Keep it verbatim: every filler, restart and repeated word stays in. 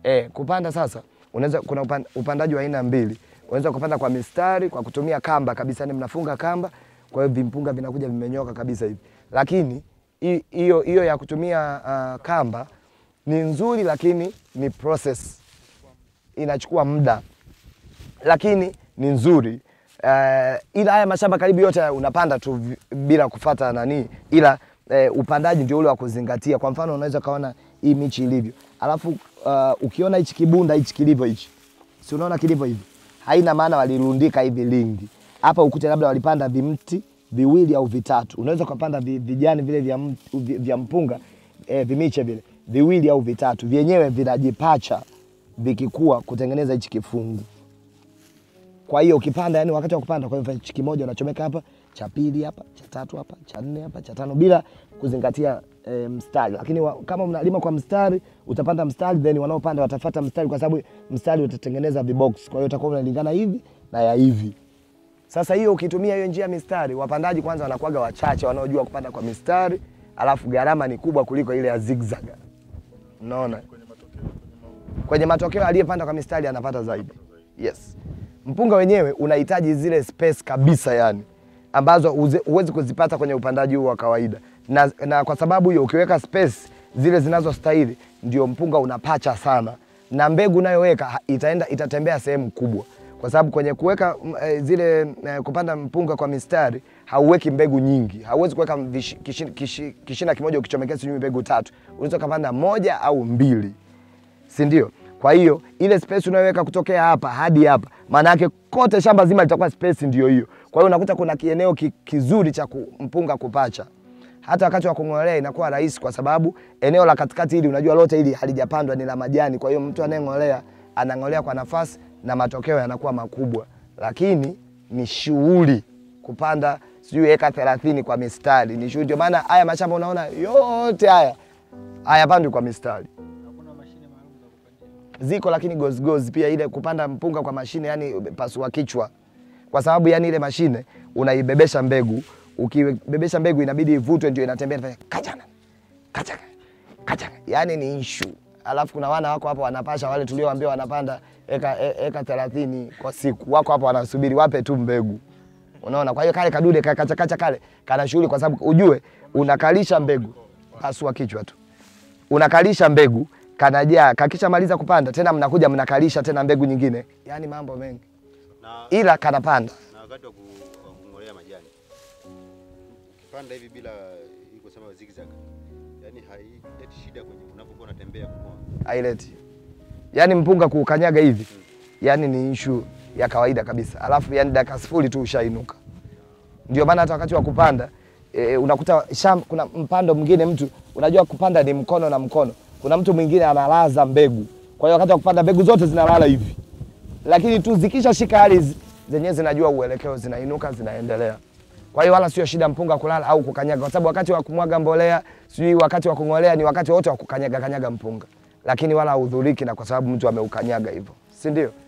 Eh, kupanda sasa unaweza kuna upand, upandaji wa aina mbili. Unaweza kupanda kwa mistari kwa kutumia kamba kabisa, ni mnafunga kamba, kwa hiyo vimpunga vinakuja vimenyoka kabisa hivi. Lakini hiyo hiyo ya kutumia uh, kamba ni nzuri, lakini ni process, inachukua muda, lakini ni nzuri. Uh, ila haya mashamba karibu yote unapanda tu bila kufuata nani, ila uh, upandaji ndio ule wa kuzingatia. Kwa mfano unaweza kaona hii michi ilivyo, alafu uh, ukiona hichi kibunda hichi kilivyo hichi, si unaona kilivyo hivi, haina maana walirundika hivi lingi hapa, ukute labda walipanda vimti viwili au vitatu. Unaweza kupanda vijani vile vya, vya mpunga eh, vimiche vile viwili au vitatu, vyenyewe vinajipacha vikikua kutengeneza hichi kifungu. Kwa hiyo ukipanda, yani wakati wa kupanda, kwa hivyo hichi kimoja unachomeka hapa, cha pili hapa, cha tatu hapa, cha nne hapa, cha tano, bila kuzingatia e, mstari. Lakini wa, kama mnalima kwa mstari, utapanda mstari, then wanaopanda watafuata mstari, kwa sababu mstari utatengeneza vibox. Kwa hiyo utakuwa unalingana hivi na ya hivi. Sasa hiyo ukitumia hiyo njia mistari, wapandaji kwanza wanakuaga wachache wanaojua kupanda kwa mistari, alafu gharama ni kubwa kuliko ile ya zigzag. Unaona? Kwenye matokeo, kwenye matokeo aliyepanda kwa mistari anapata zaidi. Yes. Mpunga wenyewe unahitaji zile space kabisa, yani ambazo huwezi kuzipata kwenye upandaji huu wa kawaida. Na, na kwa sababu hiyo ukiweka space zile zinazostahili, ndio mpunga unapacha sana, na mbegu unayoweka itaenda itatembea sehemu kubwa. Kwa sababu kwenye kuweka e, zile e, kupanda mpunga kwa mistari hauweki mbegu nyingi. Hauwezi kuweka kishina, kishina kimoja ukichomekea sijui mbegu tatu. Unaweza kupanda moja au mbili. Si ndio? Kwa hiyo ile space unayoweka kutokea hapa hadi hapa, maana yake kote shamba zima litakuwa space ndio hiyo. Kwa hiyo unakuta kuna kieneo kizuri cha mpunga kupacha. Hata wakati wa kung'olea inakuwa rahisi, kwa sababu eneo la katikati hili unajua lote hili halijapandwa, ni la majani. Kwa hiyo mtu anayeng'olea anang'olea kwa nafasi na matokeo yanakuwa makubwa. Lakini ni shughuli kupanda sijui eka thelathini kwa mistari. Ni shughuli, ndio maana haya mashamba unaona yote haya hayapandwi kwa mistari. Hakuna mashine maalum za kupandia. Ziko, lakini gozi gozi pia ile kupanda mpunga kwa mashine, yani pasua kichwa. Kwa sababu yani ile mashine unaibebesha mbegu, ukibebesha mbegu inabidi ivutwe ndio inatembea, inafanya kachana kachana kachana, yani ni issue. Alafu kuna wana wako hapo wanapasha, wale tuliowaambia wanapanda eka eka thelathini kwa siku, wako hapo wanasubiri wape tu mbegu. Unaona? Kwa hiyo kale kadude kacha kacha kale kana shughuli, kwa sababu ujue unakalisha mbegu, pasua kichwa tu. Unakalisha mbegu, kanajaa, kakisha maliza kupanda tena mnakuja mnakalisha tena mbegu nyingine. Yaani mambo mengi. Na, ila kanapanda. Na wakati wa kung'olea majani, ukipanda hivi bila iko sema zigzag, yani haileti shida kwenye unapokuwa unatembea kung'oa. Haileti. Yaani mpunga kuukanyaga hivi, hmm. yani ni issue ya kawaida kabisa. Alafu yani dakika sifuri tu ushainuka. Ndio maana hata wakati wa kupanda e, unakuta shamba kuna mpando mwingine, mtu unajua kupanda ni mkono na mkono. Kuna mtu mwingine analaza mbegu. Kwa hiyo wakati wa kupanda mbegu zote zinalala hivi. Lakini tu zikisha shika hali zenyewe zinajua uelekeo, zinainuka, zinaendelea. Kwa hiyo wala sio shida mpunga kulala au kukanyaga, kwa sababu wakati wa kumwaga mbolea, sio wakati wa kung'olea, ni wakati wote wa kukanyaga kanyaga mpunga. Lakini wala hudhuriki na kwa sababu mtu ameukanyaga hivyo. Si ndio?